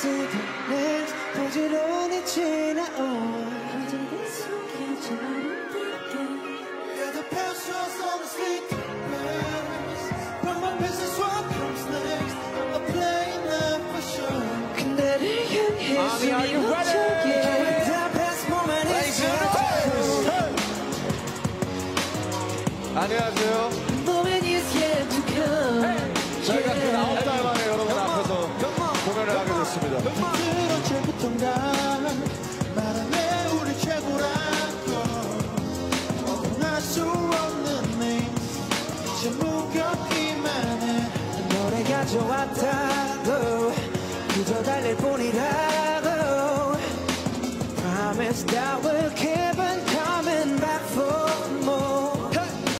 쓰던 부지런히 지나온 어제를 숨기지 않을게. You're the pencils on the street But my pencils swap comes next I'm playing up for sure 그대를 향해 숨이 멈춰게 The best moment is yours. 안녕하세요. Moment is yet to come. 저희가 9달 만에 여러분 앞에서 공연을 하게 됐습니다. 언제부턴가 말하네 우리 최고라고 어긋날 수 없는 내 이제 무겁기만 해 노래가 좋았다고 그저 달랠 뿐이라고 Promise that we'll keep